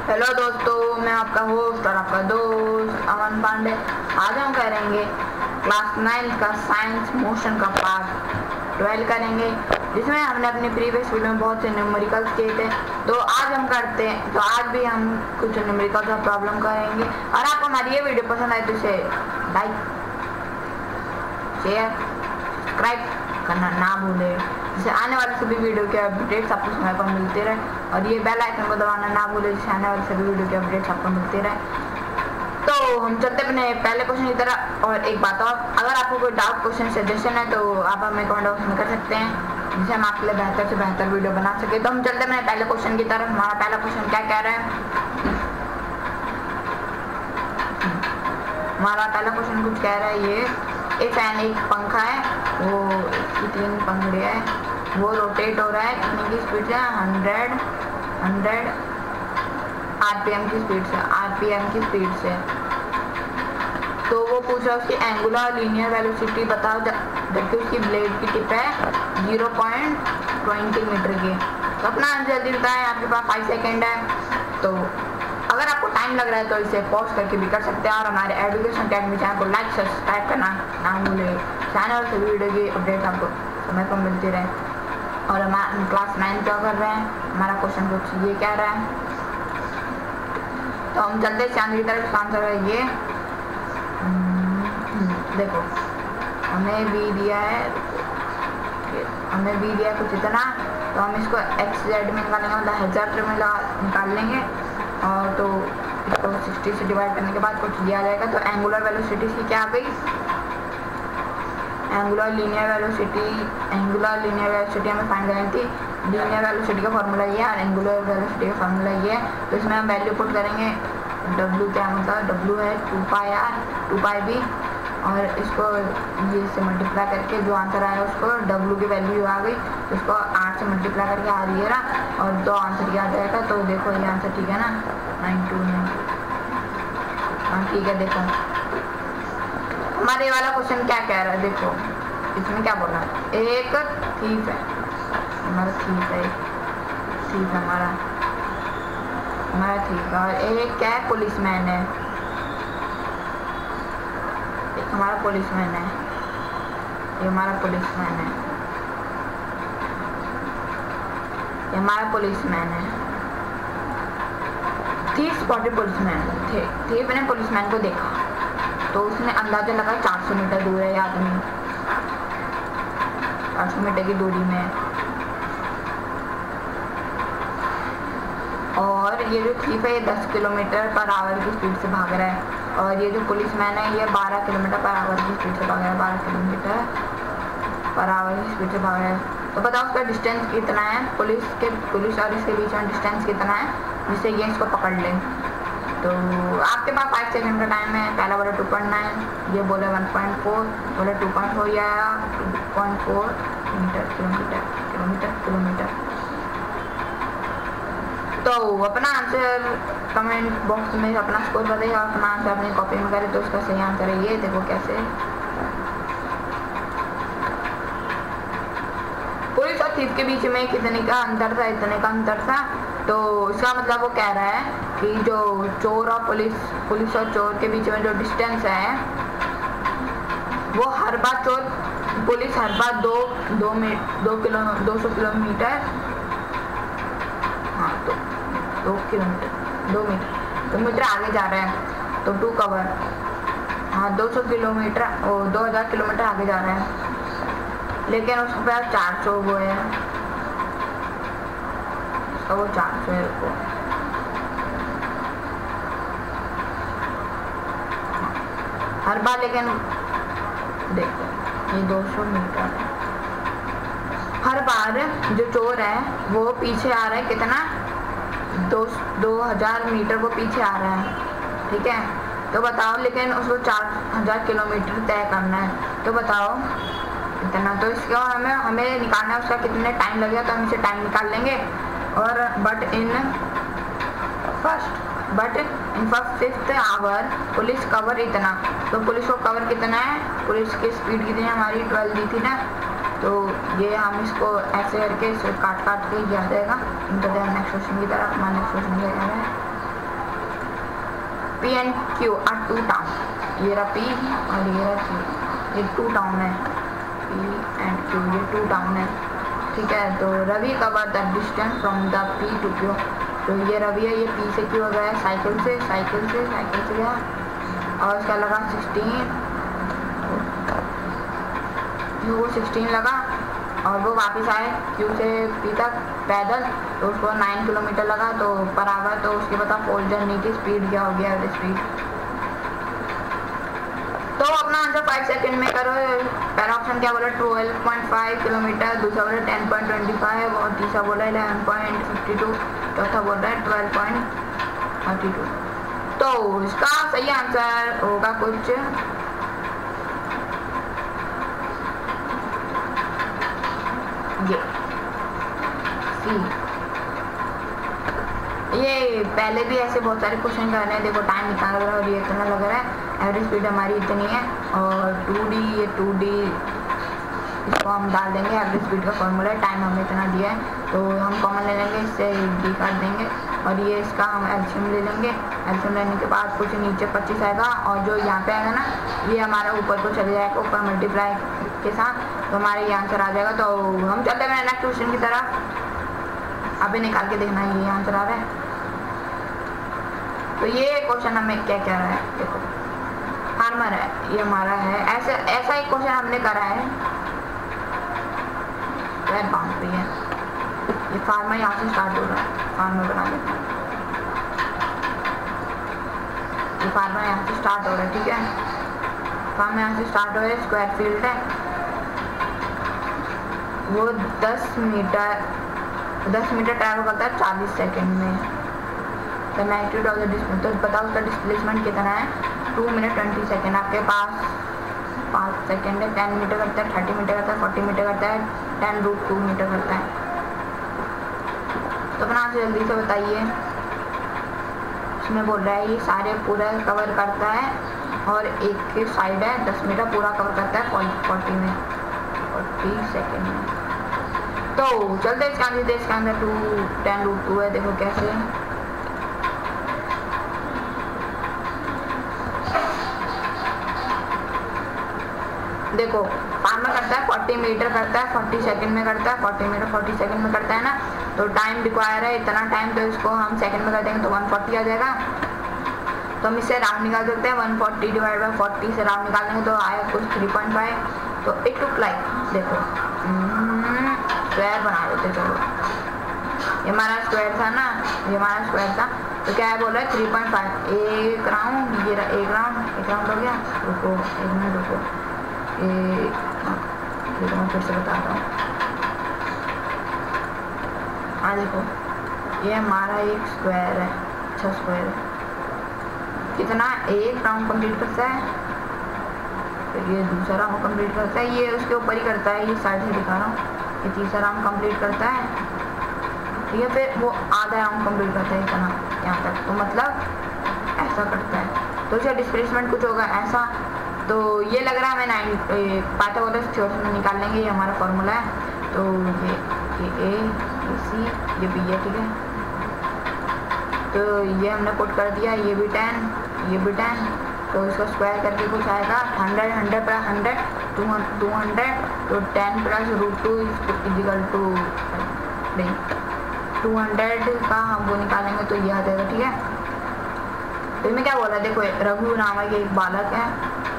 Hello दोस्तों, मैं आपका होस्ट और आपका दोस्त अमन पांडे। आज हम करेंगे क्लास 9 का साइंस मोशन का पार्ट 12 करेंगे, जिसमें हमने अपनी प्रीवियस वीडियो में बहुत से न्यूमेरिकल्स किए थे। तो आज हम करते हैं, तो आज भी हम कुछ न्यूमेरिकल्स का प्रॉब्लम करेंगे। और आपको हमारी ये वीडियो पसंद आए तो इसे लाइक, शेयर, सब्सक्राइब करना ना भूलें, जिससे आने वाले सभी वीडियो के अपडेट्स आपको समय पर मिलते रहे। और ये बेल आइकन को दबाना ना भूलें, जिससे आने वाले सभी वीडियो के अपडेट्स आपको मिलते रहे। तो हम चलते अपने पहले क्वेश्चन की तरह। और एक बात और, अगर आपको कोई डाउट, क्वेश्चन, सजेशन है तो आप हमें कमेंट बॉक्स में कर सकते हैं, जिससे हम आपके लिए बेहतर से बेहतर वीडियो बना सके। तो हम चलते अपने पहले क्वेश्चन की तरफ। हमारा पहला क्वेश्चन क्या कह रहा है? हमारा पहला क्वेश्चन कुछ कह रहा है, ये एक फैन, एक पंखा है, वो इसकी 3 पंखुड़ियाँ है, वो रोटेट हो रहा है कितने की स्पीड से? 100 आरपीएम की स्पीड से। तो वो पूछ रहा है उसकी एंगुलर लीनियर वेलोसिटी बताओ, जबकि उसकी ब्लेड की टिप है 0.20 मीटर की। तो अपना आंसर जल्दी बताएं, आपके पास 5 सेकेंड है। तो अगर आपको टाइम लग रहा है तो इसे पॉज करके भी कर सकते हैं। और हमारे एजुकेशन अकेडमी चैनल को लाइक, सब्सक्राइब करना ना भूलें, चैनल और सभी वीडियो की अपडेट आपको समय पर मिलती रहे। और हम क्लास 9 क्या कर रहे हैं, हमारा क्वेश्चन कुछ ये कह रहा है। तो हम चलते चांद की तरफ। आंसर है ये, देखो हमें बी दिया है, कुछ इतना। तो हम इसको एक्स जेड में निकालेंगे, मतलब हेक्सामीटर में निकाल लेंगे। और तो इसको 60 से डिवाइड करने के बाद कुछ दिया जाएगा। तो एंगुलर वेलोसिटी की क्या आ गई? एंगुलर लीनियर वेलोसिटी हमें फाइंड करनी थी। लीनियर वेलोसिटी का फार्मूला ये है और एंगुलर वेलोसिटी का फार्मूला ये है। तो इसमें हम वैल्यू पुट करेंगे। W क्या मतलब? W है 2πr 2πb, और इसको ये से मल्टीप्लाई करके जो आंसर आया उसको W की वैल्यू आ गई, तो इसको 8 से मल्टीप्लाई करके आ रही है ना, और 2 आंसर क्या आ जाएगा। तो देखो ये आंसर ठीक है ना, 929। हाँ ठीक है। देखो हमारे वाला क्वेश्चन क्या कह रहा है, देखो इसमें क्या बोल रहा है, एक थीफ है, हमारा थीफ है और एक क्या है, पुलिसमैन है, एक हमारा पुलिसमैन है, ये हमारा पुलिसमैन है, ये हमारा पुलिसमैन है। थीफ स्पॉटेड पुलिसमैन, थीफ ने पुलिसमैन को देखा, तो उसने अंदाजा लगा 400 मीटर दूर है ये आदमी, 400 मीटर की दूरी में। और ये जो थीफ है ये 10 किलोमीटर पर आवर की स्पीड से भाग रहा है, और ये जो पुलिसमैन है ये 12 किलोमीटर पर आवर की स्पीड से भाग रहा है, 12 किलोमीटर पर आवर की स्पीड से भाग रहा है। तो बताओ उसका डिस्टेंस कितना है, पुलिस और इसके बीच में डिस्टेंस कितना है, जिससे ये इसको पकड़ लें। तो आपके पास 5 सेकंड का टाइम है। पहला बोला 2.9, ये बोले 1.4, बोले 2.4 या 2.4 किलोमीटर। तो अपना आंसर कमेंट बॉक्स में अपना स्कोर बताइए, और अपना आंसर अपनी कॉपी में करें। तो उसका सही आंसर है ये, देखो कैसे। पुलिस और थीफ के बीच में कितने का अंतर था? इतने का अंतर था। तो इसका मतलब वो कह रहा है कि जो चोर और पुलिस और चोर के बीच में जो डिस्टेंस है, वो हर बार पुलिस हर बार 200 किलोमीटर, हाँ तो 2 मीटर आगे जा रहा है। तो 2 कवर, हाँ 200 किलोमीटर और 2000 किलोमीटर आगे जा रहा है, लेकिन उसके पास 400 वो है, उसका वो 400 है उसको। हर बार, लेकिन देखो ये 200 मीटर है। हर बार जो चोर है वो पीछे आ रहा है, कितना? 2000 मीटर वो पीछे आ रहा है, ठीक है। तो बताओ, लेकिन उसको 4000 किलोमीटर तय करना है। तो बताओ इतना, तो इसका हमें निकालना है, उसका कितने टाइम लगेगा। तो हम इसे टाइम निकाल लेंगे। और but in first 5th hour police cover इतना। तो पुलिस को कवर कितना है, पुलिस की स्पीड कितनी है, हमारी 12 दी थी ना। तो ये हम इसको ऐसे करके काट के आ जाएगा। नेक्स्ट क्वेश्चन की तरफ। हमारा नेक्स्ट क्वेश्चन क्या है, P and Q are two towns. ये रहा P और ये रहा Q, ये टू टाउन है। P and Q ये टू टाउन है, ठीक है। तो Ravi cover the distance from the P to Q। तो ये रवि है, ये P से Q गया साइकिल से गया और उसका लगा 16, वो 16 लगा और वो वापस आए Q से P तक पैदल, तो उसको 9 किलोमीटर लगा। तो बराबर तो उसके बता फोल जर्नी की स्पीड क्या हो गया, एवरेज स्पीड। तो अपना आंसर 5 सेकंड में करो। पहला ऑप्शन क्या बोला 12.5 किलोमीटर, दूसरा बोला 10.25 और तीसरा बोला 11.52, चौथा बोल रहा है 12.32। तो इसका सही आंसर होगा कुछ ये सी। ये पहले भी ऐसे बहुत सारे क्वेश्चन कर रहे हैं, देखो टाइम इतना लग रहा है और ये इतना लग रहा है, एवरेज स्पीड हमारी इतनी है और 2D, ये 2D इसको हम डाल देंगे, एवरेज स्पीड का फॉर्मूला है, टाइम हमें इतना दिया है तो हम कॉमन ले लेंगे, इससे डी काट देंगे और ये इसका हम एल्शियम ले लेंगे। एल्शियम लेने के बाद कुछ नीचे 25 आएगा और जो यहाँ पे आएगा ना ये हमारा ऊपर को चले जाएगा, ऊपर मल्टीप्लाई के साथ, तो हमारे ये आंसर आ जाएगा। तो हम चलते हैं नेक्स्ट क्वेश्चन की तरफ, अभी निकाल के देखना ये आंसर आ रहा है। तो ये क्वेश्चन हमें क्या कह रहा है, देखो फार्मर है, ये हमारा है, ऐसा एक क्वेश्चन हमने करा है, बाउंड्री है, ये फार्मर यहाँ से स्टार्ट हो रहा है, फार्मर बना देते हैं, ये फार्मर यहाँ से स्टार्ट हो रहा है, ठीक है, फार्मर यहाँ से स्टार्ट हो रहा है, स्क्वायर फील्ड है, वो 10 मीटर ट्रैवल करता है 40 सेकेंड में। The magnitude of the displacement, तो बताओ उसका डिस्प्लेसमेंट कितना है, 2 मिनट 20 सेकेंड। आपके पास 5 सेकेंड है, 10 मीटर करता है, 30 मीटर करता है, 40 मीटर करता है, 10√2 मीटर करता है। तो अपना आंसर जल्दी से बताइए। इसमें बोल रहा है ये सारे पूरा कवर करता है और एक साइड है 10 मीटर पूरा कवर करता है 40 सेकेंड में। तो चलते इसका आंसर, इसका आंसर 10√2 है, देखो कैसे, देखो फार्मर करता है 40 मीटर करता है 40 सेकंड में करता है, 40 मीटर 40 सेकंड में करता है ना, तो टाइम रिक्वायर है इतना टाइम, तो इसको हम सेकंड में कर देंगे तो 140 आ जाएगा। तो हम इससे राउंड निकाल सकते हैं, 140 डिवाइड बाई 40 से राउंड निकाल देंगे तो आएगा कुछ 3.5। तो इट टुक लाइक, देखो स्क्वायर बना देते, चलो ये हमारा स्क्वायर था ना, ये हमारा स्क्वायर था, तो क्या है बोल रहा है 3.5, एक राउंड, ये एक राउंड हो गया, रुको 1 मिनट रुको, ये मैं फिर से बताता हूँ। हाँ देखो ये हमारा एक स्क्वायर है, अच्छा स्क्वायर है, कितना एक राउंड कंप्लीट करता है, फिर ये दूसरा राउंड कंप्लीट करता है, ये उसके ऊपर ही करता है, ये साइड से दिखा रहा हूँ, ये तीसरा राउंड कंप्लीट करता है, ठीक है, फिर वो आधा राउंड कंप्लीट करता है इतना यहाँ तक, तो मतलब ऐसा करता है, तो इसका डिस्प्लेसमेंट कुछ होगा ऐसा। तो ये लग रहा है हमें पाइथागोरस थ्योरम में निकाल लेंगे, ये हमारा फॉर्मूला है। तो ये ए, ये सी, ये बी है, ठीक है, तो ये हमने पुट कर दिया, ये भी 10, ये भी 10, तो इसको स्क्वायर करके कुछ आएगा 100, 100 प्लस 100 200, तो 10 प्लस √2 इजिकल टू 200 का हम वो निकालेंगे तो ये आ जाएगा, ठीक है। तो इसमें क्या बोल रहा है, देखो रघु नामक एक बालक है,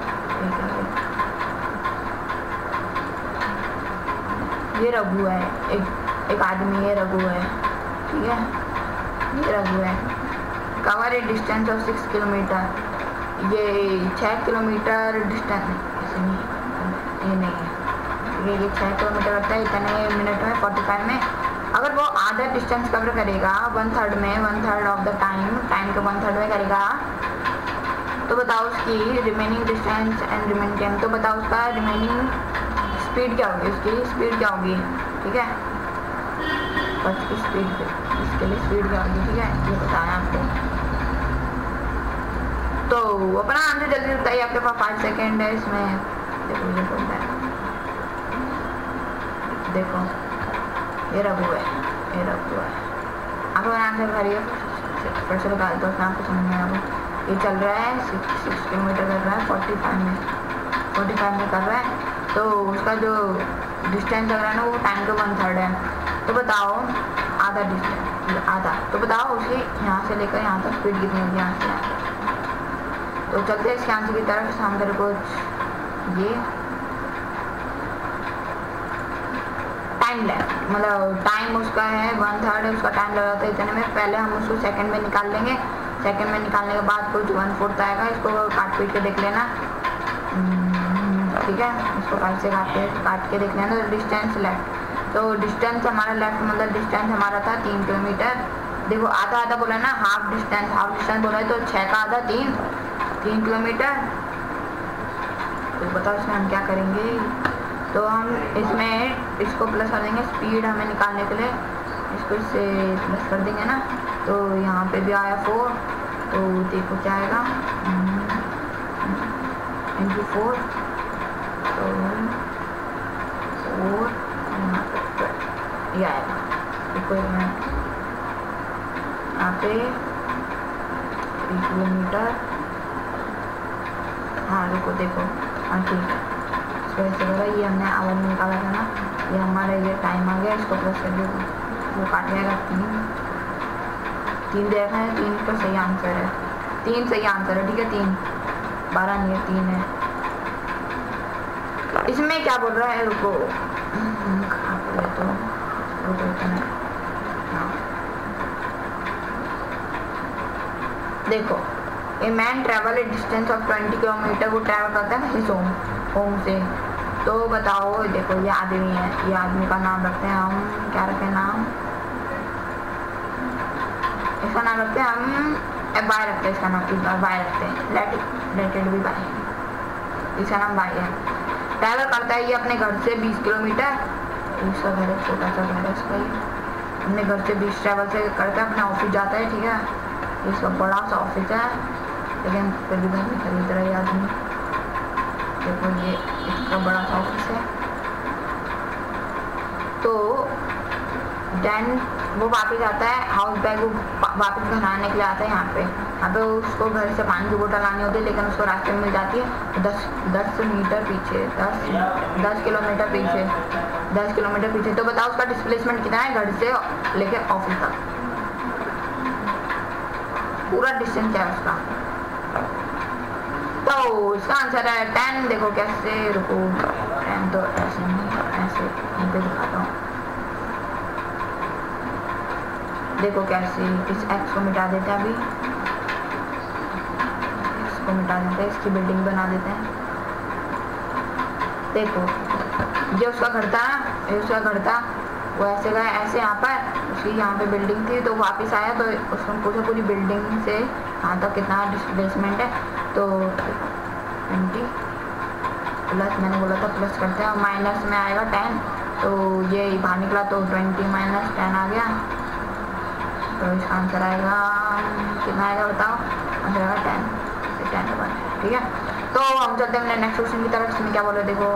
ये रघु है, एक आदमी, ये रघु है, ठीक है, ये रघु है, cover a distance of 6 kilometre, ये 6 किलोमीटर डिस्टेंस, ये नहीं है, ये 6 किलोमीटर करता है इतने मिनट में 45 में। अगर वो आधा डिस्टेंस कवर करेगा 1/3 में, 1/3 ऑफ द टाइम के 1/3 में करेगा, तो बताओ उसकी remaining distance and remaining time, तो बताओ उसका रिमेनिंग स्पीड क्या होगी, उसकी स्पीड क्या होगी, ठीक है, बस की स्पीड, इसके लिए स्पीड क्या होगी, ठीक है, ये बताया आपको। तो अपना आंसर जल्दी बताइए, आपके पास 5 सेकेंड है इसमें, देखो ये बोलता है, देखो ये रघु है, ये रघु है, आप आंसर करिए फिर से बता दो, आपको समझ में आएगा। ये चल रहा है 6 किलोमीटर कर रहा है 45 में कर रहा है। तो उसका जो डिस्टेंस लग रहा है ना वो टाइम टू 1/3 है। तो बताओ आधा डिस्टेंस आधा, तो बताओ उसकी यहाँ से लेकर यहाँ तक स्पीड कितनी होगी यहाँ से यहाँ। तो चलते हैं इसके आंसर की तरफ। हम तेरे को ये टाइम लैप्स मतलब टाइम उसका है 1/3 है, उसका टाइम लगाता है इतने में। पहले हम उसको सेकंड में निकाल लेंगे, सेकंड में निकालने के बाद कुछ 1/4 आएगा। इसको काट पीट के देख लेना, ठीक है। इसको काट के देख लेना। तो डिस्टेंस लेफ्ट, तो डिस्टेंस हमारा लेफ्ट मतलब डिस्टेंस हमारा था 3 किलोमीटर। देखो आधा आधा बोला ना, हाफ डिस्टेंस बोला है, तो 6 का आधा 3 किलोमीटर। तो बताओ इसमें हम क्या करेंगे। तो हम इसमें इसको प्लस कर देंगे, स्पीड हमें निकालने के लिए इसको इससे प्लस कर देंगे ना। तो यहाँ पे भी आया 4, तो देखो क्या आएगा इंटू 4, तो 4 ये आएगा। देखो यहाँ पे 3 किलोमीटर। हाँ रुको देखो, हाँ ठीक है। ऐसे होगा, ये हमने आवर में निकाला था ना, ये हमारा ये टाइम आ गया। इसको प्लस कर दिया, वो काट जाएगा 3 देखा है, 3 का सही आंसर है, 3 सही आंसर है, ठीक है। 3 12 नहीं है, 3 है। इसमें क्या बोल रहा है, रुको तो हाँ देखो, a man travel a distance of 20 kilometre. वो ट्रैवल करता है हिज होम से। तो बताओ देखो ये आदमी है, ये आदमी का नाम रखते हैं हम, क्या रखते हैं नाम, इसका नाम रखते हैं हम बाय रखते हैं, इसका नाम बाय रखते हैं, लेट इट बी बाय, इसका नाम बाय है। ट्रैवल करता है ये अपने घर से 20 किलोमीटर। इसका घर है, छोटा सा घर है इसका, अपने घर से 20 ट्रैवल से करता है, अपने ऑफिस जाता है, ठीक है। इसका बड़ा सा ऑफिस है, लेकिन फिर भी घर में खरीद रहा है आदमी। देखो ये इसका बड़ा सा ऑफिस है। तो देन वो वापस आता है हाउस बैग, वो वापस घर आने के लिए आता है यहाँ पे उसको घर से पानी की बोतल लानी होती है, लेकिन उसको रास्ते में मिल जाती है 10 मीटर पीछे, 10 किलोमीटर पीछे, 10 किलोमीटर पीछे। तो बताओ उसका डिस्प्लेसमेंट कितना है घर से लेके ऑफिस तक, पूरा डिस्टेंस क्या है उसका। तो इसका आंसर है 10। देखो कैसे, रुको 10 तो ऐसे नहीं, ऐसे यहाँ पे दिखाता हूँ। देखो कैसे, इस x को मिटा देते हैं, अभी इसको मिटा देते हैं, इसकी बिल्डिंग बना देते हैं। देखो ये उसका घर था, ये उसका घर था, वो ऐसे गया ऐसे यहाँ पर, उसकी यहाँ पे बिल्डिंग थी। तो वापस आया तो उसको पूछा पूरी बिल्डिंग से यहाँ तक कितना डिस्प्लेसमेंट है। तो 20 प्लस, मैंने बोला था प्लस करते हैं, और माइनस में आएगा 10। तो ये बाहर निकला तो 20 माइनस 10 आ गया। तो इसका आंसर आएगा कितना आएगा बताओ, आंसर आएगा 10 ठीक है। तो हम चलते हैं नेक्स्ट क्वेश्चन की तरफ। इसमें क्या बोले देखो,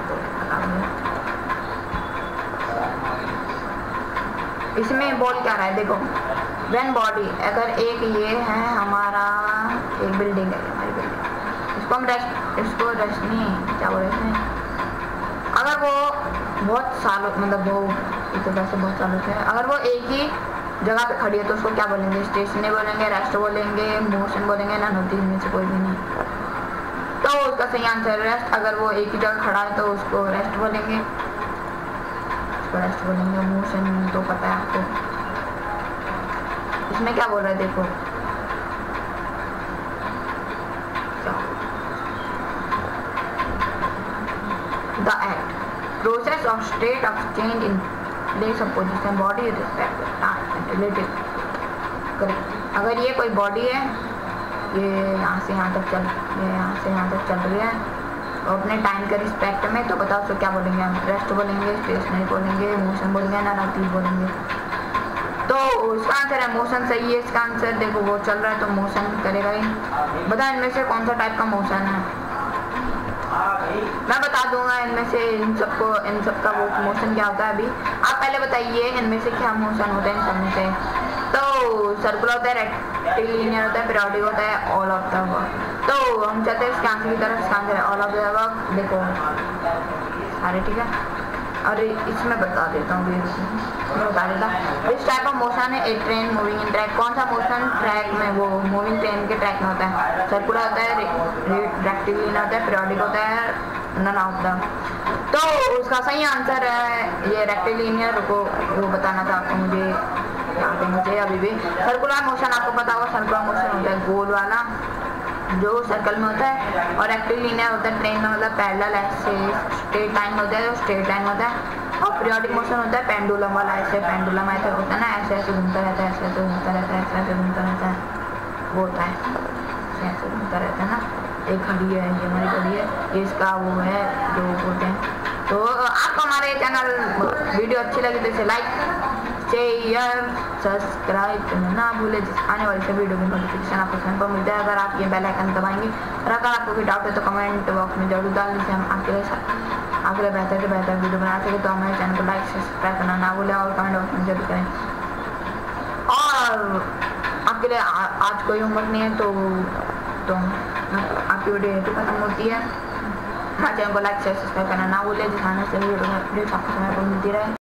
इसमें बोल क्या रहा है देखो, व्हेन बॉडी, अगर एक ये है हमारा, एक बिल्डिंग है हमारी बिल्डिंग, इसको हम इसको रेस्ट नहीं क्या बोले इसमें, अगर वो बहुत सालों मतलब वो तो वैसे बहुत सालों से, अगर वो एक ही जगह पे खड़ी है तो उसको क्या बोलेंगे, स्टेशनरी बोलेंगे, रेस्ट बोलेंगे, मोशन बोलेंगे, ना नोटिस में से कोई भी नहीं। तो उसका सही आंसर रेस्ट। अगर वो एक ही जगह खड़ा है तो उसको रेस्ट बोलेंगे, रेस्ट बोलेंगे। मोशन तो पता है आपको। इसमें क्या बोल रहा है देखो, the act process of state of change in place of position body respect relative correct. अगर ये कोई बॉडी है, ये यहाँ से यहाँ तक चल रही है और अपने टाइम के रिस्पेक्ट में, तो बताओ उसको क्या बोलेंगे हम, रेस्ट बोलेंगे, स्टेशनरी बोलेंगे, मोशन बोलेंगे, ना नोटिस बोलेंगे। तो इसका आंसर है मोशन सही है इसका आंसर। देखो वो चल रहा है तो मोशन करेगा ही। बता इनमें से कौन सा टाइप का मोशन है, मैं बता दूंगा इनमें से, इन सब का वो मोशन क्या होता है। अभी आप पहले बताइए इनमें से क्या मोशन होता है इन सब में से। तो सर्कुलर होता है, रेक्टिलिनियर होता है, पीरियोडिक होता है, ऑल ऑफ द अबव। तो हम चलते हैं इसके आंसर की तरफ। इसका आंसर है ऑल ऑफ द अबव। देखो सारे ठीक है, और इसमें बता देता हूँ, बता देता। इस टाइप ऑफ मोशन है a train moving in track. कौन सा मोशन ट्रैक में, वो मूविंग ट्रेन के ट्रैक में होता है? सर्कुलर होता है, रेक्टिलिनियर होता है, पीरियोडिक होता है, नन ऑफ द। तो उसका सही आंसर है ये रेक्टिलिनियर। को वो बताना था आपको, मुझे याद है मुझे अभी भी। सर्कुलर मोशन आपको पता होगा, सर्कुलर मोशन होता है गोल वाला जो सर्कल में होता है, और रेक्टिलिनियर होता है ट्रेन में, मतलब पैरेलल ऐसे स्ट्रेट लाइन में होता है, जो स्ट्रेट लाइन में होता है। और पीरियोडिक मोशन होता है पेंडुलम वाला, ऐसे पेंडुलम ऐसे होता है ना, ऐसे ऐसे घूमता रहता है, ऐसे ऐसे घूमता रहता है, ऐसे ऐसे घूमता रहता है, वो होता है ऐसे घूमता रहता है ना। एक घड़ी है, ये हमारी घड़ी है, ये इसका वो है जो बोलते हैं। तो आपको हमारे चैनल वीडियो अच्छी लगी तो इसे लाइक शेयर सब्सक्राइब करना ना भूले, आने वाली सब वीडियो की नोटिफिकेशन आपको समय पर मिलता है अगर आप ये बेल आइकन दबाएंगे। और अगर आपको कोई डाउट है तो कमेंट बॉक्स में जरूर डाल दीजिए, हम आपके लिए बेहतर से बेहतर वीडियो बना सके। तो हमारे चैनल को लाइक सब्सक्राइब करना ना भूलें और कमेंट बॉक्स में जरूर करें। और आपके लिए आज कोई होमवर्क नहीं है, तो आपकी वीडियो तो खत्म होती है। हमारे चैनल को लाइक शेयर सब्सक्राइब करना ना भूलें, जिससे वीडियो आपको समय पर मिलती रहे।